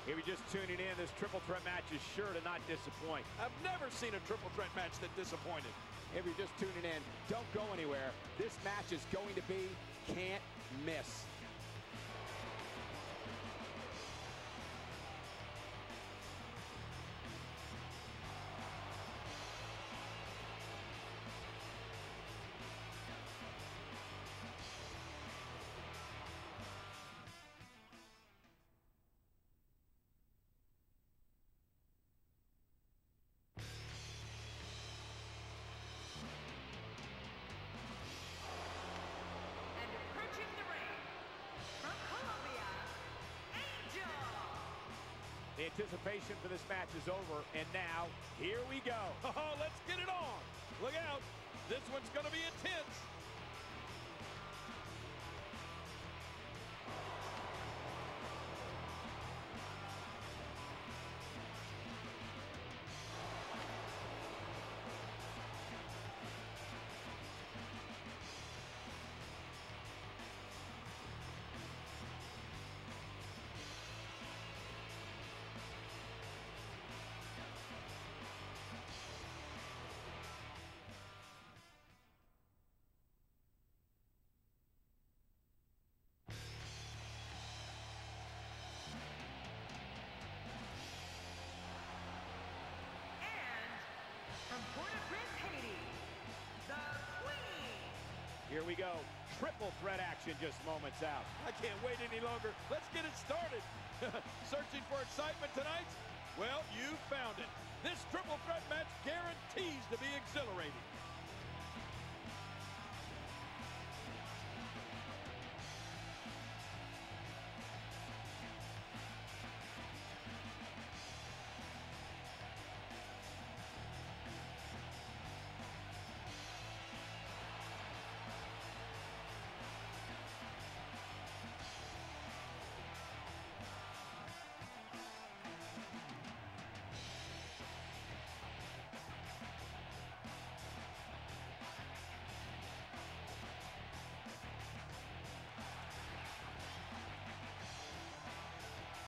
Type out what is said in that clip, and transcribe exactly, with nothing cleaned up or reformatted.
If you're just tuning in, this triple threat match is sure to not disappoint. I've never seen a triple threat match that disappointed. If you're just tuning in, don't go anywhere. This match is going to be can't miss. The anticipation for this match is over, and now, here we go. Oh, let's get it on. Look out. This one's going to be intense. Haiti, the Queen. Here we go. Triple threat action just moments out. I can't wait any longer. Let's get it started. Searching for excitement tonight? Well, you found it. This triple threat match guarantees to be exhilarating.